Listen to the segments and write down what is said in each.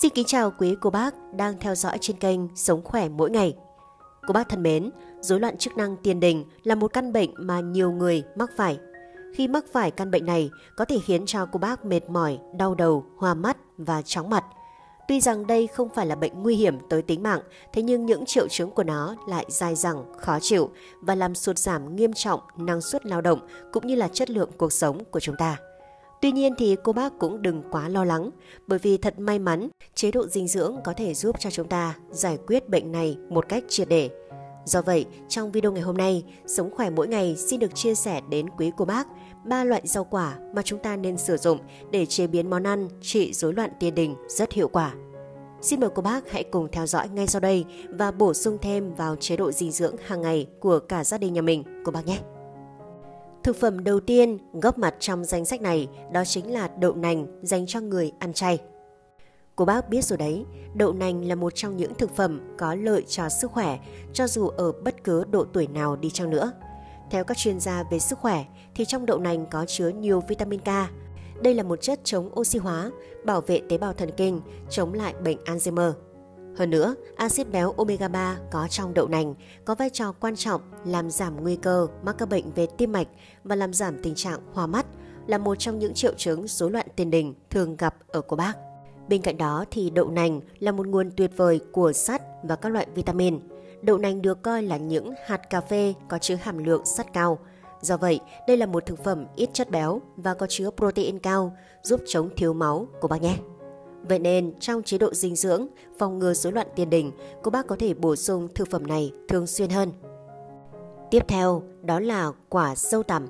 Xin kính chào quý cô bác đang theo dõi trên kênh Sống Khỏe Mỗi Ngày. Cô bác thân mến, rối loạn chức năng tiền đình là một căn bệnh mà nhiều người mắc phải. Khi mắc phải căn bệnh này có thể khiến cho cô bác mệt mỏi, đau đầu, hoa mắt và chóng mặt. Tuy rằng đây không phải là bệnh nguy hiểm tới tính mạng, thế nhưng những triệu chứng của nó lại dai dẳng, khó chịu và làm sụt giảm nghiêm trọng năng suất lao động cũng như là chất lượng cuộc sống của chúng ta. Tuy nhiên thì cô bác cũng đừng quá lo lắng, bởi vì thật may mắn, chế độ dinh dưỡng có thể giúp cho chúng ta giải quyết bệnh này một cách triệt để. Do vậy, trong video ngày hôm nay, Sống Khỏe Mỗi Ngày xin được chia sẻ đến quý cô bác 3 loại rau quả mà chúng ta nên sử dụng để chế biến món ăn trị rối loạn tiền đình rất hiệu quả. Xin mời cô bác hãy cùng theo dõi ngay sau đây và bổ sung thêm vào chế độ dinh dưỡng hàng ngày của cả gia đình nhà mình, cô bác nhé. Thực phẩm đầu tiên góp mặt trong danh sách này đó chính là đậu nành dành cho người ăn chay. Cô bác biết rồi đấy, đậu nành là một trong những thực phẩm có lợi cho sức khỏe cho dù ở bất cứ độ tuổi nào đi chăng nữa. Theo các chuyên gia về sức khỏe thì trong đậu nành có chứa nhiều vitamin K. Đây là một chất chống oxy hóa, bảo vệ tế bào thần kinh, chống lại bệnh Alzheimer. Hơn nữa, axit béo omega 3 có trong đậu nành có vai trò quan trọng làm giảm nguy cơ mắc các bệnh về tim mạch và làm giảm tình trạng hoa mắt, là một trong những triệu chứng rối loạn tiền đình thường gặp ở cô bác. Bên cạnh đó thì đậu nành là một nguồn tuyệt vời của sắt và các loại vitamin. Đậu nành được coi là những hạt cà phê có chứa hàm lượng sắt cao. Do vậy, đây là một thực phẩm ít chất béo và có chứa protein cao, giúp chống thiếu máu cô bác nhé. Vậy nên trong chế độ dinh dưỡng phòng ngừa rối loạn tiền đình, cô bác có thể bổ sung thực phẩm này thường xuyên hơn. Tiếp theo đó là quả dâu tằm.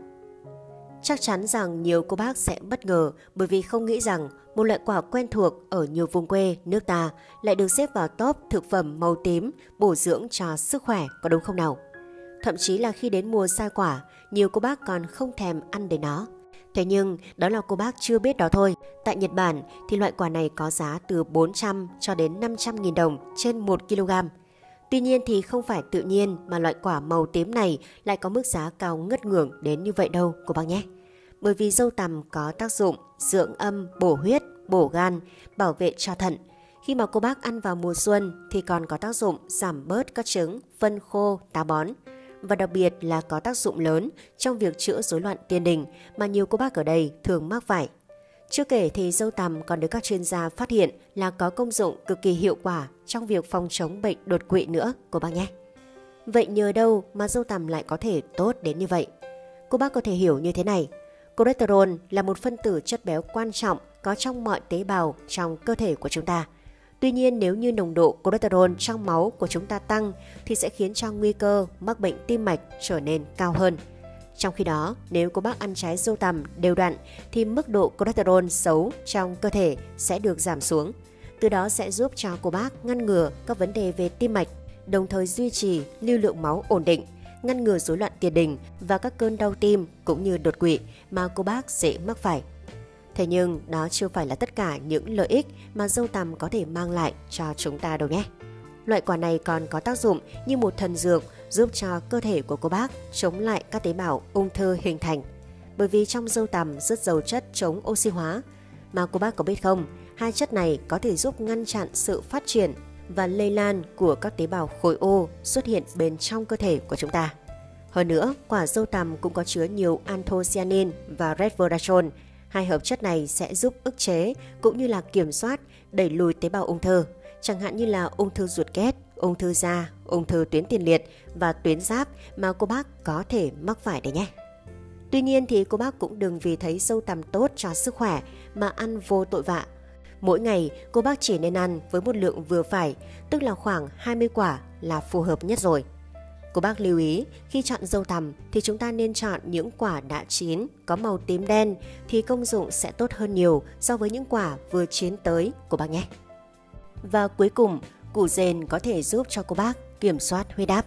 Chắc chắn rằng nhiều cô bác sẽ bất ngờ bởi vì không nghĩ rằng một loại quả quen thuộc ở nhiều vùng quê nước ta lại được xếp vào top thực phẩm màu tím bổ dưỡng cho sức khỏe, có đúng không nào? Thậm chí là khi đến mùa sai quả, nhiều cô bác còn không thèm ăn đến nó. Thế nhưng đó là cô bác chưa biết đó thôi. Tại Nhật Bản thì loại quả này có giá từ 400 cho đến 500.000 đồng trên 1 kg. Tuy nhiên thì không phải tự nhiên mà loại quả màu tím này lại có mức giá cao ngất ngưởng đến như vậy đâu cô bác nhé. Bởi vì dâu tằm có tác dụng dưỡng âm, bổ huyết, bổ gan, bảo vệ cho thận. Khi mà cô bác ăn vào mùa xuân thì còn có tác dụng giảm bớt các chứng phân khô, táo bón. Và đặc biệt là có tác dụng lớn trong việc chữa rối loạn tiền đình mà nhiều cô bác ở đây thường mắc phải. Chưa kể thì dâu tằm còn được các chuyên gia phát hiện là có công dụng cực kỳ hiệu quả trong việc phòng chống bệnh đột quỵ nữa cô bác nhé. Vậy nhờ đâu mà dâu tằm lại có thể tốt đến như vậy? Cô bác có thể hiểu như thế này. Cholesterol là một phân tử chất béo quan trọng có trong mọi tế bào trong cơ thể của chúng ta. Tuy nhiên nếu như nồng độ cholesterol trong máu của chúng ta tăng thì sẽ khiến cho nguy cơ mắc bệnh tim mạch trở nên cao hơn. Trong khi đó, nếu cô bác ăn trái dâu tằm đều đặn thì mức độ cholesterol xấu trong cơ thể sẽ được giảm xuống. Từ đó sẽ giúp cho cô bác ngăn ngừa các vấn đề về tim mạch, đồng thời duy trì lưu lượng máu ổn định, ngăn ngừa rối loạn tiền đình và các cơn đau tim cũng như đột quỵ mà cô bác dễ mắc phải. Thế nhưng đó chưa phải là tất cả những lợi ích mà dâu tằm có thể mang lại cho chúng ta đâu nhé. Loại quả này còn có tác dụng như một thần dược giúp cho cơ thể của cô bác chống lại các tế bào ung thư hình thành. Bởi vì trong dâu tằm rất giàu chất chống oxy hóa. Mà cô bác có biết không, hai chất này có thể giúp ngăn chặn sự phát triển và lây lan của các tế bào khối u xuất hiện bên trong cơ thể của chúng ta. Hơn nữa, quả dâu tằm cũng có chứa nhiều anthocyanin và resveratrol. Hai hợp chất này sẽ giúp ức chế cũng như là kiểm soát, đẩy lùi tế bào ung thư, chẳng hạn như là ung thư ruột kết, ung thư da, ung thư tuyến tiền liệt và tuyến giáp mà cô bác có thể mắc phải đấy nhé. Tuy nhiên thì cô bác cũng đừng vì thấy dâu tằm tốt cho sức khỏe mà ăn vô tội vạ. Mỗi ngày cô bác chỉ nên ăn với một lượng vừa phải, tức là khoảng 20 quả là phù hợp nhất rồi. Cô bác lưu ý, khi chọn dâu tằm thì chúng ta nên chọn những quả đã chín, có màu tím đen thì công dụng sẽ tốt hơn nhiều so với những quả vừa chín tới cô bác nhé. Và cuối cùng, củ dền có thể giúp cho cô bác kiểm soát huyết áp.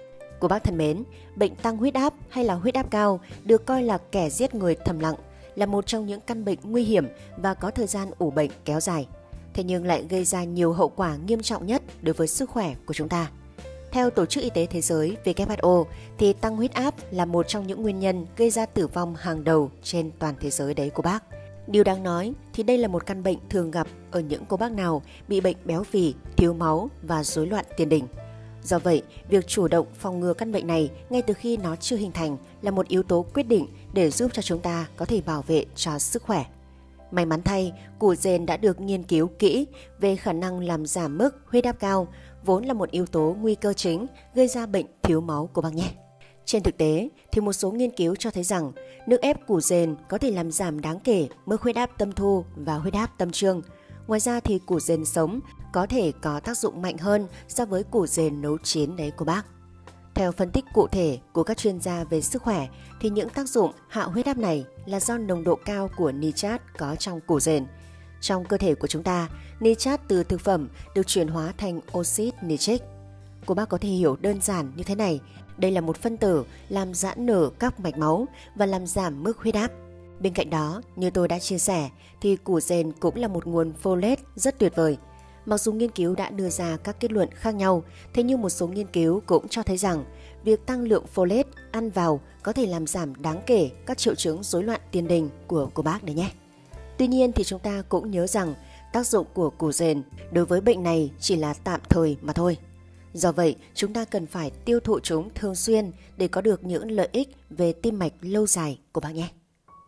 Cô bác thân mến, bệnh tăng huyết áp hay là huyết áp cao được coi là kẻ giết người thầm lặng, là một trong những căn bệnh nguy hiểm và có thời gian ủ bệnh kéo dài. Thế nhưng lại gây ra nhiều hậu quả nghiêm trọng nhất đối với sức khỏe của chúng ta. Theo Tổ chức Y tế Thế giới WHO thì tăng huyết áp là một trong những nguyên nhân gây ra tử vong hàng đầu trên toàn thế giới đấy cô bác. Điều đáng nói thì đây là một căn bệnh thường gặp ở những cô bác nào bị bệnh béo phì, thiếu máu và rối loạn tiền đình. Do vậy, việc chủ động phòng ngừa căn bệnh này ngay từ khi nó chưa hình thành là một yếu tố quyết định để giúp cho chúng ta có thể bảo vệ cho sức khỏe. May mắn thay, củ dền đã được nghiên cứu kỹ về khả năng làm giảm mức huyết áp cao, vốn là một yếu tố nguy cơ chính gây ra bệnh thiếu máu của bác nhé. Trên thực tế, thì một số nghiên cứu cho thấy rằng nước ép củ dền có thể làm giảm đáng kể mức huyết áp tâm thu và huyết áp tâm trương. Ngoài ra thì củ dền sống có thể có tác dụng mạnh hơn so với củ dền nấu chín đấy của bác. Theo phân tích cụ thể của các chuyên gia về sức khỏe thì những tác dụng hạ huyết áp này là do nồng độ cao của nitrat có trong củ dền. Trong cơ thể của chúng ta, nitrat từ thực phẩm được chuyển hóa thành oxit nitric. Cô bác có thể hiểu đơn giản như thế này, đây là một phân tử làm giãn nở các mạch máu và làm giảm mức huyết áp. Bên cạnh đó, như tôi đã chia sẻ, thì củ dền cũng là một nguồn folate rất tuyệt vời. Mặc dù nghiên cứu đã đưa ra các kết luận khác nhau, thế nhưng một số nghiên cứu cũng cho thấy rằng việc tăng lượng folate ăn vào có thể làm giảm đáng kể các triệu chứng rối loạn tiền đình của cô bác đấy nhé. Tuy nhiên thì chúng ta cũng nhớ rằng tác dụng của củ dền đối với bệnh này chỉ là tạm thời mà thôi. Do vậy, chúng ta cần phải tiêu thụ chúng thường xuyên để có được những lợi ích về tim mạch lâu dài của bác nhé.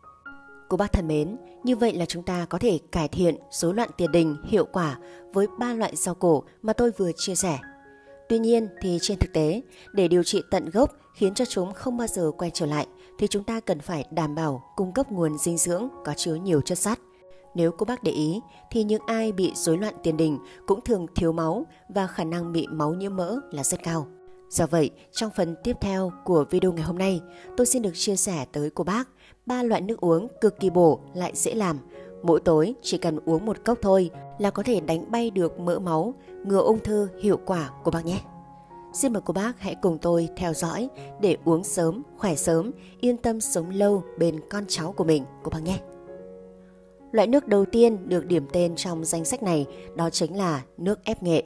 Cô bác thân mến, như vậy là chúng ta có thể cải thiện rối loạn tiền đình hiệu quả với 3 loại rau cổ mà tôi vừa chia sẻ. Tuy nhiên thì trên thực tế, để điều trị tận gốc khiến cho chúng không bao giờ quay trở lại thì chúng ta cần phải đảm bảo cung cấp nguồn dinh dưỡng có chứa nhiều chất sắt. Nếu cô bác để ý thì những ai bị rối loạn tiền đình cũng thường thiếu máu và khả năng bị máu nhiễm mỡ là rất cao. Do vậy, trong phần tiếp theo của video ngày hôm nay, tôi xin được chia sẻ tới cô bác 3 loại nước uống cực kỳ bổ lại dễ làm. Mỗi tối chỉ cần uống một cốc thôi là có thể đánh bay được mỡ máu, ngừa ung thư hiệu quả của bác nhé. Xin mời cô bác hãy cùng tôi theo dõi để uống sớm, khỏe sớm, yên tâm sống lâu bên con cháu của mình cô bác nhé. Loại nước đầu tiên được điểm tên trong danh sách này đó chính là nước ép nghệ.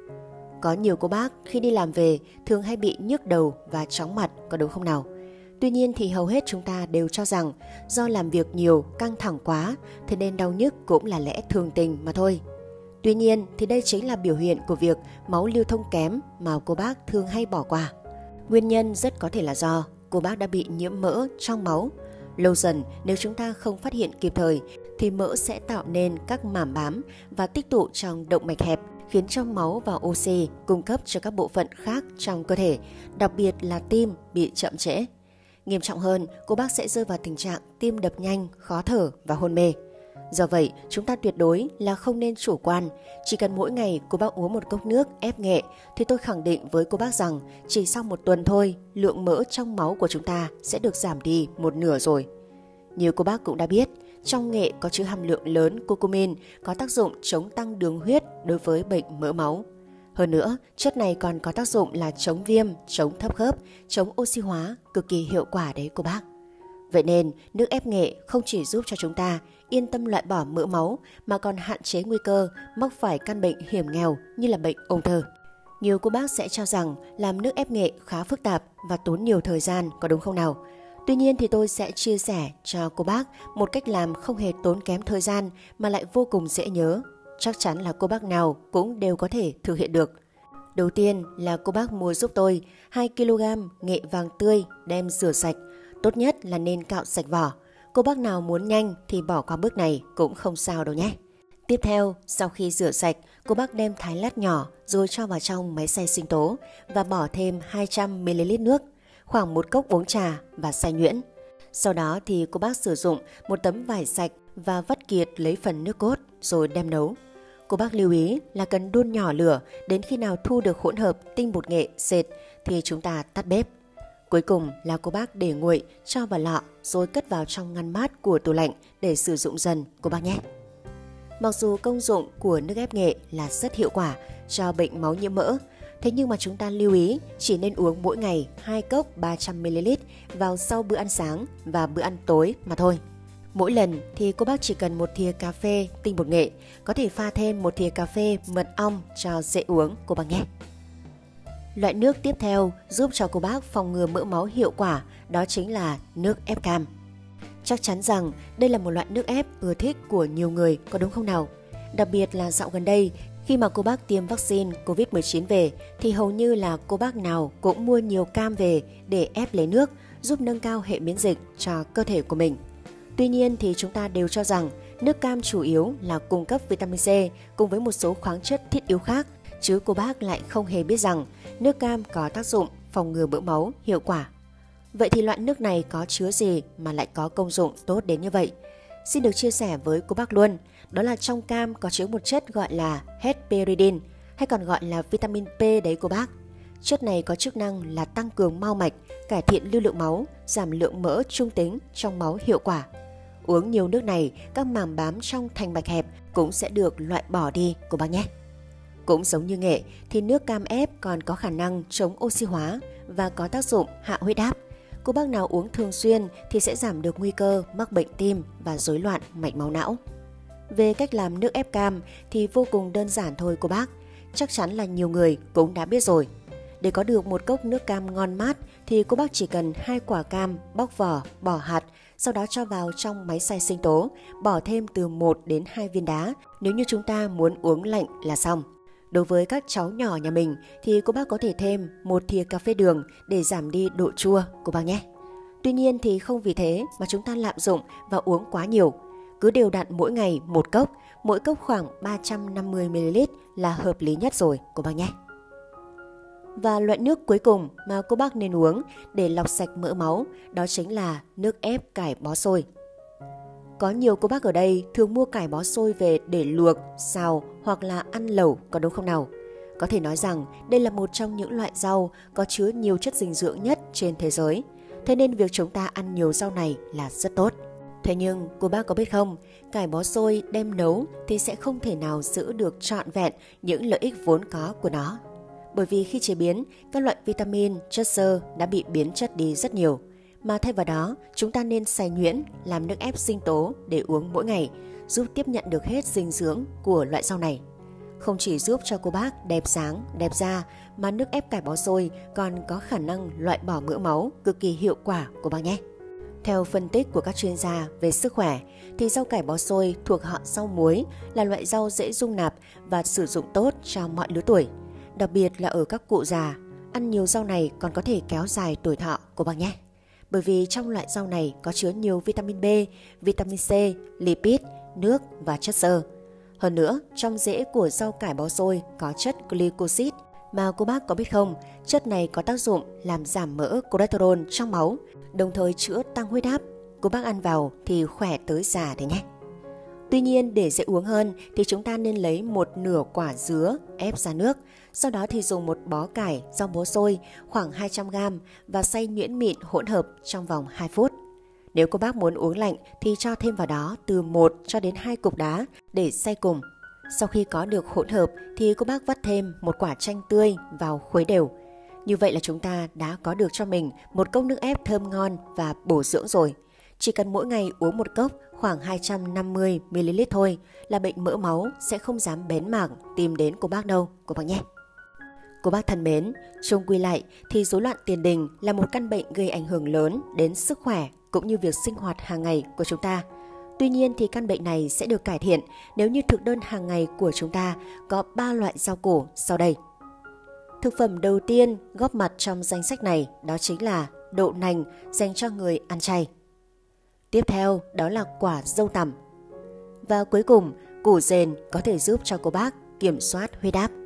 Có nhiều cô bác khi đi làm về thường hay bị nhức đầu và chóng mặt, có đúng không nào? Tuy nhiên thì hầu hết chúng ta đều cho rằng do làm việc nhiều, căng thẳng quá, thế nên đau nhức cũng là lẽ thường tình mà thôi. Tuy nhiên thì đây chính là biểu hiện của việc máu lưu thông kém mà cô bác thường hay bỏ qua. Nguyên nhân rất có thể là do cô bác đã bị nhiễm mỡ trong máu. Lâu dần nếu chúng ta không phát hiện kịp thời thì mỡ sẽ tạo nên các mảm bám và tích tụ trong động mạch hẹp, khiến cho máu và oxy cung cấp cho các bộ phận khác trong cơ thể, đặc biệt là tim bị chậm trễ. Nghiêm trọng hơn, cô bác sẽ rơi vào tình trạng tim đập nhanh, khó thở và hôn mê. Do vậy, chúng ta tuyệt đối là không nên chủ quan. Chỉ cần mỗi ngày cô bác uống một cốc nước ép nghệ thì tôi khẳng định với cô bác rằng chỉ sau một tuần thôi, lượng mỡ trong máu của chúng ta sẽ được giảm đi một nửa rồi. Như cô bác cũng đã biết, trong nghệ có chứa hàm lượng lớn curcumin có tác dụng chống tăng đường huyết đối với bệnh mỡ máu. Hơn nữa, chất này còn có tác dụng là chống viêm, chống thấp khớp, chống oxy hóa, cực kỳ hiệu quả đấy cô bác. Vậy nên, nước ép nghệ không chỉ giúp cho chúng ta yên tâm loại bỏ mỡ máu mà còn hạn chế nguy cơ mắc phải căn bệnh hiểm nghèo như là bệnh ung thư. Nhiều cô bác sẽ cho rằng làm nước ép nghệ khá phức tạp và tốn nhiều thời gian, có đúng không nào? Tuy nhiên thì tôi sẽ chia sẻ cho cô bác một cách làm không hề tốn kém thời gian mà lại vô cùng dễ nhớ. Chắc chắn là cô bác nào cũng đều có thể thực hiện được. Đầu tiên là cô bác mua giúp tôi 2 kg nghệ vàng tươi đem rửa sạch. Tốt nhất là nên cạo sạch vỏ. Cô bác nào muốn nhanh thì bỏ qua bước này cũng không sao đâu nhé. Tiếp theo, sau khi rửa sạch, cô bác đem thái lát nhỏ rồi cho vào trong máy xay sinh tố và bỏ thêm 200ml nước, khoảng 1 cốc uống trà và xay nhuyễn. Sau đó thì cô bác sử dụng một tấm vải sạch và vắt kiệt lấy phần nước cốt rồi đem nấu. Cô bác lưu ý là cần đun nhỏ lửa đến khi nào thu được hỗn hợp tinh bột nghệ sệt thì chúng ta tắt bếp. Cuối cùng là cô bác để nguội, cho vào lọ rồi cất vào trong ngăn mát của tủ lạnh để sử dụng dần cô bác nhé. Mặc dù công dụng của nước ép nghệ là rất hiệu quả cho bệnh máu nhiễm mỡ, thế nhưng mà chúng ta lưu ý chỉ nên uống mỗi ngày 2 cốc 300ml vào sau bữa ăn sáng và bữa ăn tối mà thôi. Mỗi lần thì cô bác chỉ cần 1 thìa cà phê tinh bột nghệ, có thể pha thêm 1 thìa cà phê mật ong cho dễ uống cô bác nhé. Loại nước tiếp theo giúp cho cô bác phòng ngừa mỡ máu hiệu quả đó chính là nước ép cam. Chắc chắn rằng đây là một loại nước ép ưa thích của nhiều người, có đúng không nào? Đặc biệt là dạo gần đây, khi mà cô bác tiêm vaccine Covid-19 về thì hầu như là cô bác nào cũng mua nhiều cam về để ép lấy nước, giúp nâng cao hệ miễn dịch cho cơ thể của mình. Tuy nhiên thì chúng ta đều cho rằng nước cam chủ yếu là cung cấp vitamin C cùng với một số khoáng chất thiết yếu khác, chứ cô bác lại không hề biết rằng nước cam có tác dụng phòng ngừa mỡ máu hiệu quả. Vậy thì loại nước này có chứa gì mà lại có công dụng tốt đến như vậy? Xin được chia sẻ với cô bác luôn, đó là trong cam có chứa một chất gọi là hesperidin, hay còn gọi là vitamin P đấy cô bác. Chất này có chức năng là tăng cường mao mạch, cải thiện lưu lượng máu, giảm lượng mỡ trung tính trong máu hiệu quả. Uống nhiều nước này, các màng bám trong thành mạch hẹp cũng sẽ được loại bỏ đi cô bác nhé. Cũng giống như nghệ thì nước cam ép còn có khả năng chống oxy hóa và có tác dụng hạ huyết áp. Cô bác nào uống thường xuyên thì sẽ giảm được nguy cơ mắc bệnh tim và rối loạn mạch máu não. Về cách làm nước ép cam thì vô cùng đơn giản thôi cô bác. Chắc chắn là nhiều người cũng đã biết rồi. Để có được một cốc nước cam ngon mát thì cô bác chỉ cần 2 quả cam bóc vỏ, bỏ hạt, sau đó cho vào trong máy xay sinh tố, bỏ thêm từ 1 đến 2 viên đá nếu như chúng ta muốn uống lạnh là xong. Đối với các cháu nhỏ nhà mình thì cô bác có thể thêm 1 thìa cà phê đường để giảm đi độ chua cô bác nhé. Tuy nhiên thì không vì thế mà chúng ta lạm dụng và uống quá nhiều. Cứ đều đặn mỗi ngày một cốc, mỗi cốc khoảng 350ml là hợp lý nhất rồi cô bác nhé. Và loại nước cuối cùng mà cô bác nên uống để lọc sạch mỡ máu đó chính là nước ép cải bó xôi. Có nhiều cô bác ở đây thường mua cải bó xôi về để luộc, xào hoặc là ăn lẩu, có đúng không nào? Có thể nói rằng đây là một trong những loại rau có chứa nhiều chất dinh dưỡng nhất trên thế giới. Thế nên việc chúng ta ăn nhiều rau này là rất tốt. Thế nhưng cô bác có biết không, cải bó xôi đem nấu thì sẽ không thể nào giữ được trọn vẹn những lợi ích vốn có của nó. Bởi vì khi chế biến, các loại vitamin, chất xơ đã bị biến chất đi rất nhiều. Mà thay vào đó, chúng ta nên xay nhuyễn, làm nước ép sinh tố để uống mỗi ngày, giúp tiếp nhận được hết dinh dưỡng của loại rau này. Không chỉ giúp cho cô bác đẹp dáng, đẹp da, mà nước ép cải bó xôi còn có khả năng loại bỏ mỡ máu cực kỳ hiệu quả cô bác nhé. Theo phân tích của các chuyên gia về sức khỏe, thì rau cải bó xôi thuộc họ rau muối là loại rau dễ dung nạp và sử dụng tốt cho mọi lứa tuổi. Đặc biệt là ở các cụ già, ăn nhiều rau này còn có thể kéo dài tuổi thọ cô bác nhé. Bởi vì trong loại rau này có chứa nhiều vitamin B, vitamin C, lipid, nước và chất xơ. Hơn nữa, trong rễ của rau cải bó xôi có chất glycosid mà cô bác có biết không, chất này có tác dụng làm giảm mỡ cholesterol trong máu, đồng thời chữa tăng huyết áp. Cô bác ăn vào thì khỏe tới già đấy nhé. Tuy nhiên để dễ uống hơn thì chúng ta nên lấy một nửa quả dứa ép ra nước, sau đó thì dùng một bó cải, rau bó xôi khoảng 200g và xay nhuyễn mịn hỗn hợp trong vòng 2 phút. Nếu cô bác muốn uống lạnh thì cho thêm vào đó từ 1 cho đến 2 cục đá để xay cùng. Sau khi có được hỗn hợp thì cô bác vắt thêm một quả chanh tươi vào khuấy đều. Như vậy là chúng ta đã có được cho mình một cốc nước ép thơm ngon và bổ dưỡng rồi. Chỉ cần mỗi ngày uống một cốc khoảng 250ml thôi là bệnh mỡ máu sẽ không dám bén mảng tìm đến cô bác đâu cô bác nhé. Cô bác thân mến, chung quy lại thì rối loạn tiền đình là một căn bệnh gây ảnh hưởng lớn đến sức khỏe cũng như việc sinh hoạt hàng ngày của chúng ta. Tuy nhiên thì căn bệnh này sẽ được cải thiện nếu như thực đơn hàng ngày của chúng ta có 3 loại rau củ sau đây. Thực phẩm đầu tiên góp mặt trong danh sách này đó chính là đậu nành dành cho người ăn chay. Tiếp theo đó là quả dâu tằm. Và cuối cùng, củ dền có thể giúp cho cô bác kiểm soát huyết áp.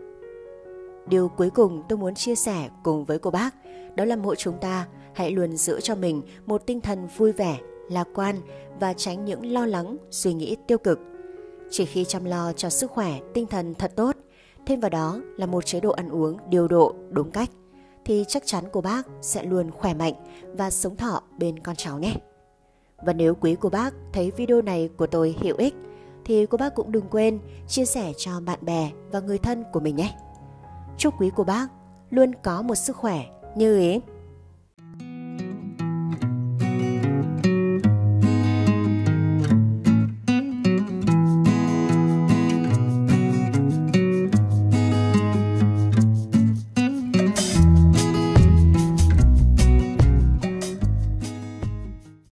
Điều cuối cùng tôi muốn chia sẻ cùng với cô bác đó là mỗi chúng ta hãy luôn giữ cho mình một tinh thần vui vẻ, lạc quan và tránh những lo lắng, suy nghĩ tiêu cực. Chỉ khi chăm lo cho sức khỏe, tinh thần thật tốt, thêm vào đó là một chế độ ăn uống điều độ, đúng cách, thì chắc chắn cô bác sẽ luôn khỏe mạnh và sống thọ bên con cháu nhé. Và nếu quý cô bác thấy video này của tôi hữu ích thì cô bác cũng đừng quên chia sẻ cho bạn bè và người thân của mình nhé. Chúc quý cô bác luôn có một sức khỏe như ý.